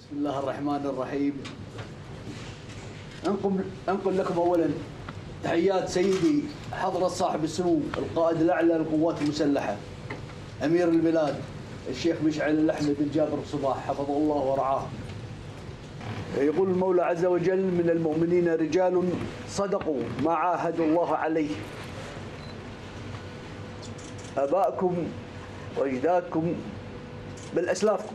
بسم الله الرحمن الرحيم. أنقل لكم أولا تحيات سيدي حضرة صاحب السمو القائد الأعلى للقوات المسلحة أمير البلاد الشيخ مشعل الأحمد بن جابر الصباح حفظه الله ورعاه. يقول المولى عز وجل: من المؤمنين رجال صدقوا ما عاهدوا الله عليه. آباءكم وأجدادكم بل أسلافكم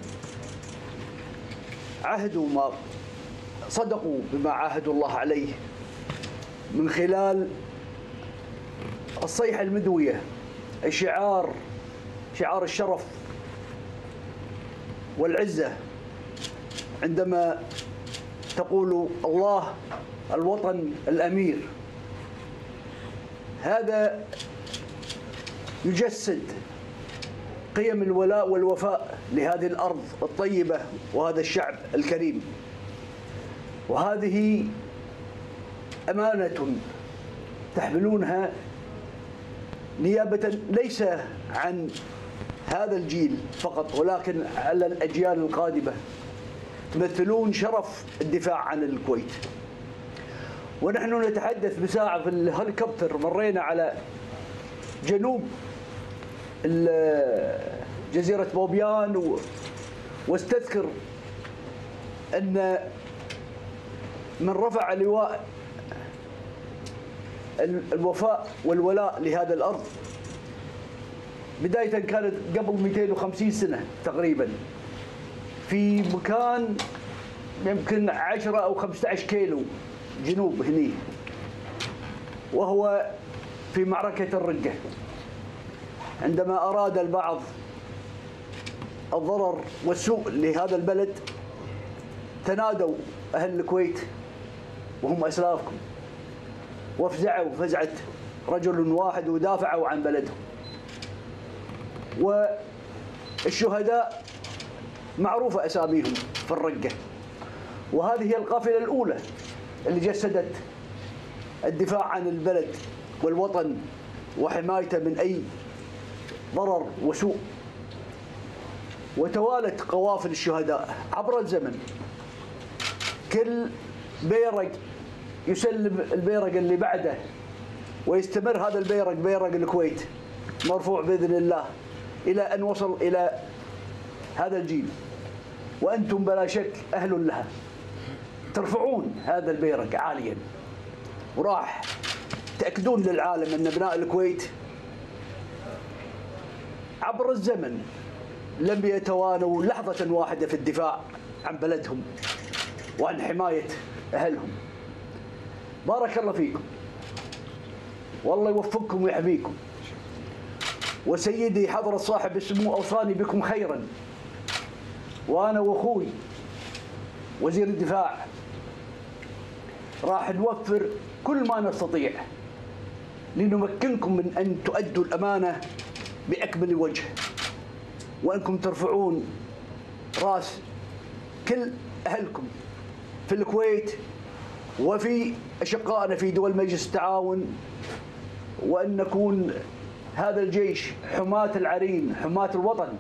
عهدوا ما صدقوا بما عاهدوا الله عليه من خلال الصيحة المدوية، شعار الشرف والعزة، عندما تقول الله الوطن الأمير. هذا يجسد قيم الولاء والوفاء لهذه الأرض الطيبة وهذا الشعب الكريم، وهذه أمانة تحملونها نيابة ليس عن هذا الجيل فقط ولكن على الأجيال القادمة. تمثلون شرف الدفاع عن الكويت. ونحن نتحدث بساعة في الهليكوبتر مرينا على جنوب جزيرة بوبيان، واستذكر أن من رفع لواء الوفاء والولاء لهذا الأرض بداية كانت قبل 250 سنة تقريبا في مكان يمكن 10 أو 15 كيلو جنوب هني، وهو في معركة الرقة. عندما أراد البعض الضرر والسوء لهذا البلد تنادوا أهل الكويت وهم أسلافكم وافزعوا فزعة رجل واحد ودافعوا عن بلدهم. والشهداء معروفة أساميهم في الرقة، وهذه هي القافلة الأولى اللي جسدت الدفاع عن البلد والوطن وحمايته من أي ضرر وسوء. وتوالت قوافل الشهداء عبر الزمن، كل بيرق يسلم البيرق اللي بعده، ويستمر هذا البيرق بيرق الكويت مرفوع بإذن الله إلى أن وصل إلى هذا الجيل، وأنتم بلا شك أهل لها. ترفعون هذا البيرق عاليا، وراح تأكدون للعالم أن أبناء الكويت عبر الزمن لم يتوانوا لحظة واحدة في الدفاع عن بلدهم وعن حماية أهلهم. بارك الله فيكم، والله يوفقكم ويحميكم. وسيدي حضرة صاحب السمو أوصاني بكم خيرا، وأنا وأخوي وزير الدفاع راح نوفر كل ما نستطيع لنمكنكم من أن تؤدوا الأمانة بأكمل وجه، وأنكم ترفعون رأس كل أهلكم في الكويت وفي أشقائنا في دول مجلس التعاون، وأن نكون هذا الجيش حماة العرين حماة الوطن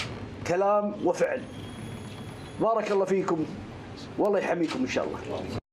كلام وفعل. بارك الله فيكم، والله يحميكم إن شاء الله.